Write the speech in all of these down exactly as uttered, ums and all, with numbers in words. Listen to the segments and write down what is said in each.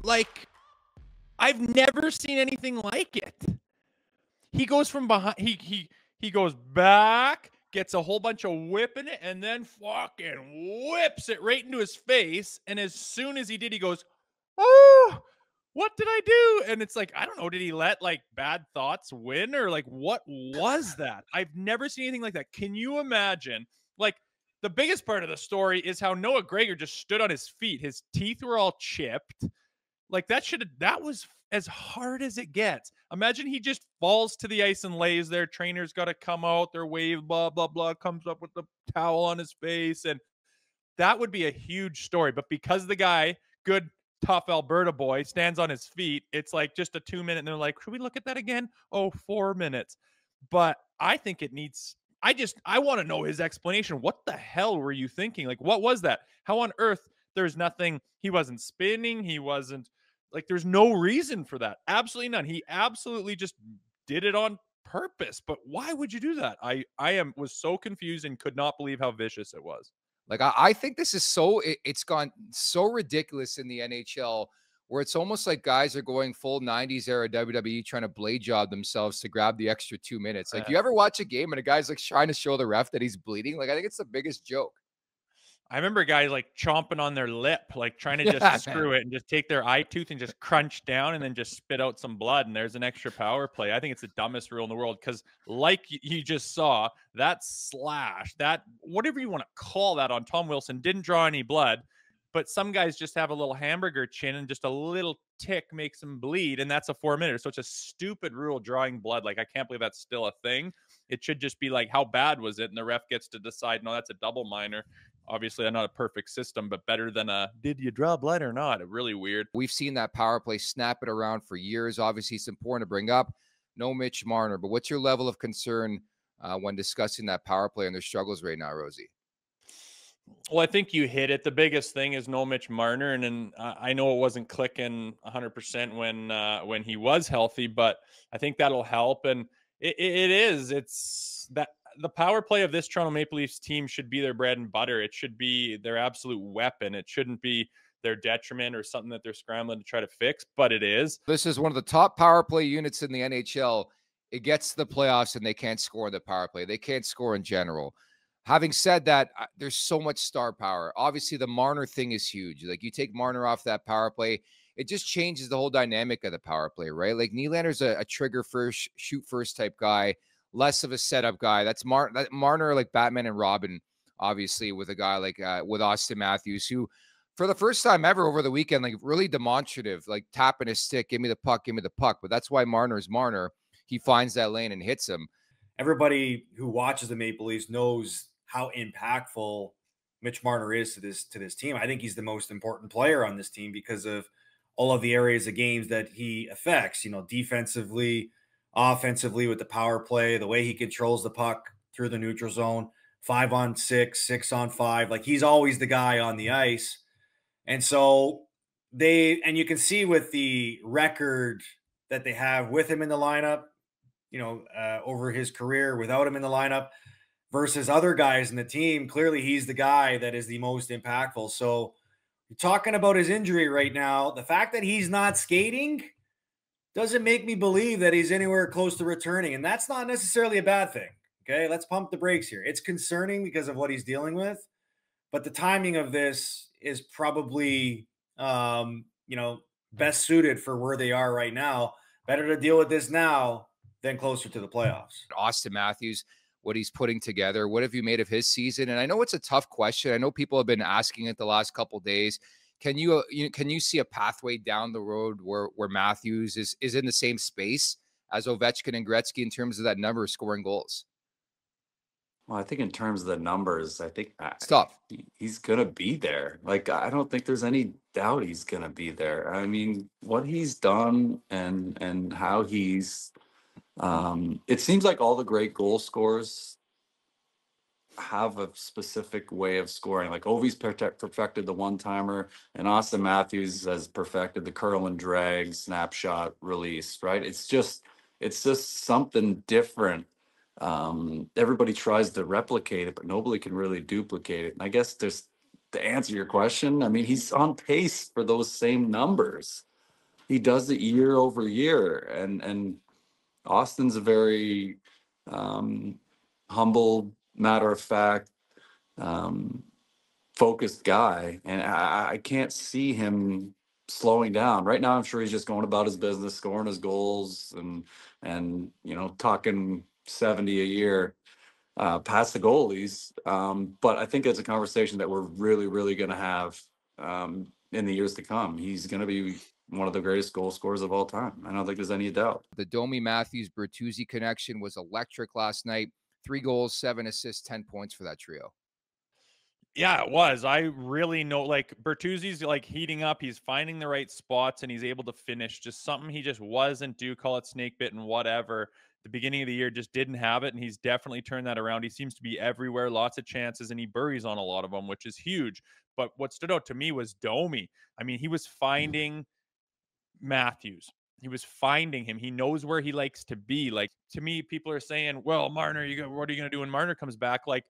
Like, I've never seen anything like it. He goes from behind, he he he goes back, gets a whole bunch of whip in it, and then fucking whips it right into his face. And as soon as he did, he goes, "Oh, what did I do?" And it's like, I don't know, did he let like bad thoughts win, or like what was that? I've never seen anything like that. Can you imagine? Like, the biggest part of the story is how Noah Gregor just stood on his feet. His teeth were all chipped. Like, that should have, that was as hard as it gets. Imagine he just falls to the ice and lays there. Trainer's got to come out, their wave, blah, blah, blah, comes up with the towel on his face. And that would be a huge story. But because the guy, good, tough Alberta boy, stands on his feet, it's like just a two minute. And they're like, should we look at that again? Oh, four minutes. But I think it needs, I just, I want to know his explanation. What the hell were you thinking? Like, what was that? How on earth? There's nothing, he wasn't spinning. He wasn't, like, there's no reason for that. Absolutely none. He absolutely just did it on purpose. But why would you do that? I, I am, was so confused and could not believe how vicious it was. Like, I, I think this is so, it, it's gone so ridiculous in the N H L, where it's almost like guys are going full nineties era W W E, trying to blade job themselves to grab the extra two minutes. Like, Uh, you ever watch a game and a guy's like trying to show the ref that he's bleeding? Like, I think it's the biggest joke. I remember guys like chomping on their lip, like trying to just Yeah, screw man. it and just take their eye tooth and just crunch down and then just spit out some blood. And there's an extra power play. I think it's the dumbest rule in the world because, like you just saw, that slash, that whatever you want to call that on Tom Wilson didn't draw any blood. But some guys just have a little hamburger chin and just a little tick makes them bleed. And that's a four minute. So it's a stupid rule, drawing blood. Like, I can't believe that's still a thing. It should just be like, how bad was it? And the ref gets to decide, no, that's a double minor. Obviously, not a perfect system, but better than a, did you draw blood or not? Really weird. We've seen that power play snap it around for years. Obviously, it's important to bring up. No Mitch Marner, but what's your level of concern uh, when discussing that power play and their struggles right now, Rosie? Well, I think you hit it. The biggest thing is no Mitch Marner, and, and uh, I know it wasn't clicking one hundred percent when uh, when he was healthy, but I think that'll help. And it, it is. It's that the power play of this Toronto Maple Leafs team should be their bread and butter. It should be their absolute weapon. It shouldn't be their detriment or something that they're scrambling to try to fix, but it is. This is one of the top power play units in the N H L. It gets to the playoffs and they can't score the power play. They can't score in general. Having said that, there's so much star power. Obviously, the Marner thing is huge. Like, you take Marner off that power play, it just changes the whole dynamic of the power play, right? Like, Nylander's a, a trigger first, shoot first type guy, less of a setup guy. That's Mar that Marner, like Batman and Robin, obviously, with a guy like uh, with Austin Matthews, who for the first time ever over the weekend, like really demonstrative, like tapping his stick, give me the puck, give me the puck. But that's why Marner is Marner. He finds that lane and hits him. Everybody who watches the Maple Leafs knows how impactful Mitch Marner is to this to this team. I think he's the most important player on this team because of all of the areas of games that he affects, you know, defensively, offensively with the power play, the way he controls the puck through the neutral zone, five on six, six on five. Like, he's always the guy on the ice. And so they, and you can see with the record that they have with him in the lineup, you know, uh, over his career without him in the lineup versus other guys in the team, clearly he's the guy that is the most impactful. So you're talking about his injury right now. The fact that he's not skating doesn't make me believe that he's anywhere close to returning. And that's not necessarily a bad thing. Okay, let's pump the brakes here. It's concerning because of what he's dealing with, but the timing of this is probably, um, you know, best suited for where they are right now. Better to deal with this now than closer to the playoffs. Austin Matthews, what he's putting together. What have you made of his season? And I know it's a tough question. I know people have been asking it the last couple of days. Can you, uh, you can you see a pathway down the road where where Matthews is is in the same space as Ovechkin and Gretzky in terms of that number of scoring goals? Well, I think in terms of the numbers, I think it's tough. He's going to be there. Like, I don't think there's any doubt he's going to be there. I mean, what he's done and and how he's um it seems like all the great goal scorers have a specific way of scoring. Like, Ovi's perfected the one-timer, and Austin Matthews has perfected the curl and drag snapshot release, right? It's just it's just something different. Um, everybody tries to replicate it, but nobody can really duplicate it. And I guess there's, to answer your question, I mean, he's on pace for those same numbers. he does it year over year. And and Austin's a very um, humble, matter of fact, um, focused guy, and I, I can't see him slowing down. Right now, I'm sure he's just going about his business, scoring his goals, and and you know talking seventy a year uh, past the goalies. Um, but I think it's a conversation that we're really, really going to have um, in the years to come. He's going to be one of the greatest goal scorers of all time. I don't think there's any doubt. The Domi Matthews Bertuzzi connection was electric last night. Three goals, seven assists, ten points for that trio. Yeah, it was. I really know, like, Bertuzzi's like heating up. He's finding the right spots and he's able to finish. Just something he just wasn't, do call it snake bitten, whatever. The beginning of the year just didn't have it, and he's definitely turned that around. He seems to be everywhere, lots of chances, and he buries on a lot of them, which is huge. But what stood out to me was Domi. I mean, he was finding Matthews. He was finding him. He knows where he likes to be. Like, to me, people are saying, well, Marner, you go, what are you going to do when Marner comes back? Like,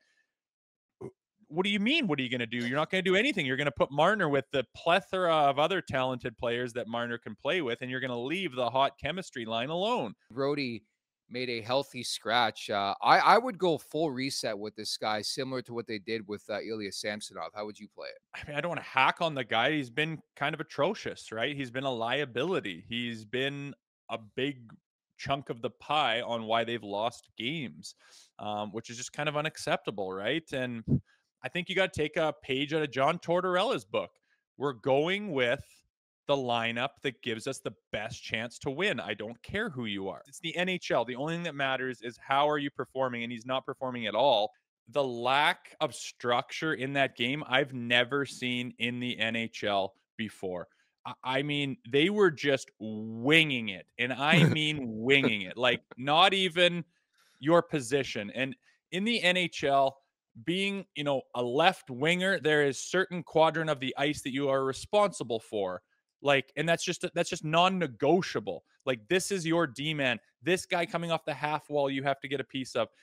what do you mean? What are you going to do? You're not going to do anything. You're going to put Marner with the plethora of other talented players that Marner can play with, and you're going to leave the hot chemistry line alone. Brody made a healthy scratch. Uh, I, I would go full reset with this guy, similar to what they did with uh, Ilya Samsonov. How would you play it? I mean, I don't want to hack on the guy. He's been kind of atrocious, right? He's been a liability. He's been a big chunk of the pie on why they've lost games, um, which is just kind of unacceptable, right? And I think you got to take a page out of John Tortorella's book. We're going with the lineup that gives us the best chance to win. I don't care who you are. It's the N H L. The only thing that matters is how are you performing, and he's not performing at all. The lack of structure in that game, I've never seen in the N H L before. I mean, they were just winging it, and I mean winging it, like not even your position. And in the N H L, being, you know, a left winger, there is certain quadrant of the ice that you are responsible for. Like, and that's just, that's just non-negotiable. Like, this is your D-man. This guy coming off the half wall, you have to get a piece of.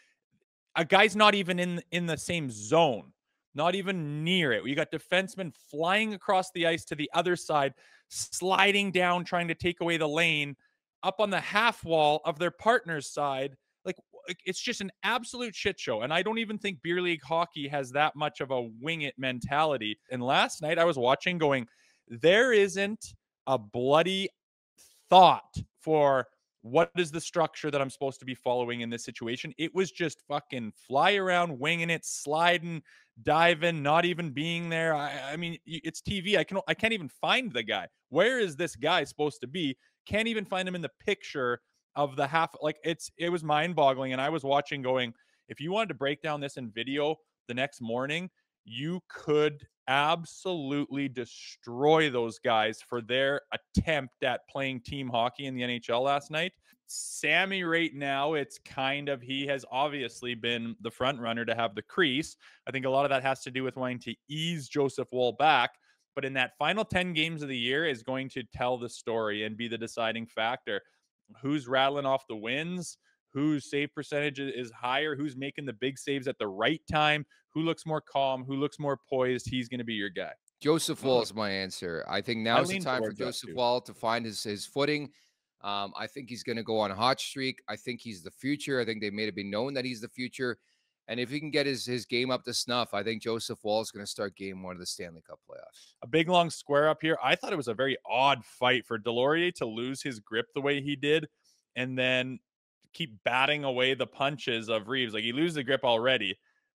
A guy's not even in, in the same zone, not even near it. You got defensemen flying across the ice to the other side, sliding down, trying to take away the lane up on the half wall of their partner's side. Like, it's just an absolute shit show. And I don't even think beer league hockey has that much of a wing it mentality. And last night I was watching going, there isn't a bloody thought for what is the structure that I'm supposed to be following in this situation. It was just fucking fly around, winging it, sliding, diving, not even being there. I, I mean, it's T V. I can, I can't even find the guy. Where is this guy supposed to be? Can't even find him in the picture of the half. Like, it's, it was mind boggling. And I was watching going, if you wanted to break down this in video the next morning, you could absolutely destroy those guys for their attempt at playing team hockey in the N H L last night. Sammy right now, it's kind of, he has obviously been the front runner to have the crease. I think a lot of that has to do with wanting to ease Joseph Woll back. But in that final ten games of the year is going to tell the story and be the deciding factor. Who's rattling off the wins, whose save percentage is higher, who's making the big saves at the right time, who looks more calm, who looks more poised. He's going to be your guy. Joseph Woll is my answer. I think now is the time for Joseph Woll to find his, his footing. Um, I think he's going to go on a hot streak. I think he's the future. I think they made it be known that he's the future. And if he can get his, his game up to snuff, I think Joseph Woll is going to start game one of the Stanley Cup playoffs. A big, long square up here. I thought it was a very odd fight for Delorier to lose his grip the way he did and then keep batting away the punches of Reeves. Like, he loses the grip already.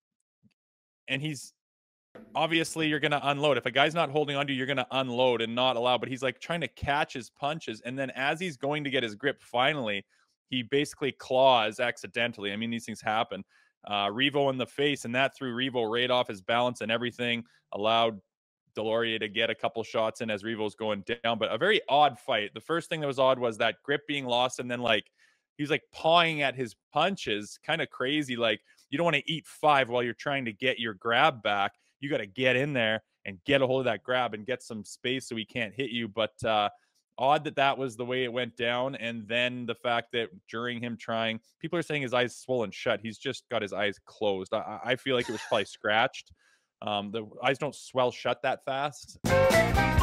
And he's obviously, you're going to unload. If a guy's not holding on to you, you're going to unload and not allow. But he's like trying to catch his punches. And then as he's going to get his grip, finally, he basically claws accidentally. I mean, these things happen. Uh, Revo in the face, and that threw Revo right off his balance and everything, allowed Delorier to get a couple shots in as Revo's going down. But a very odd fight. The first thing that was odd was that grip being lost, and then like he was like pawing at his punches, kind of crazy. Like, you don't want to eat five while you're trying to get your grab back. You got to get in there and get a hold of that grab and get some space so he can't hit you. But uh, odd that that was the way it went down. And then the fact that during him trying, people are saying his eyes swollen shut. He's just got his eyes closed. I, I feel like it was probably scratched. Um, the eyes don't swell shut that fast.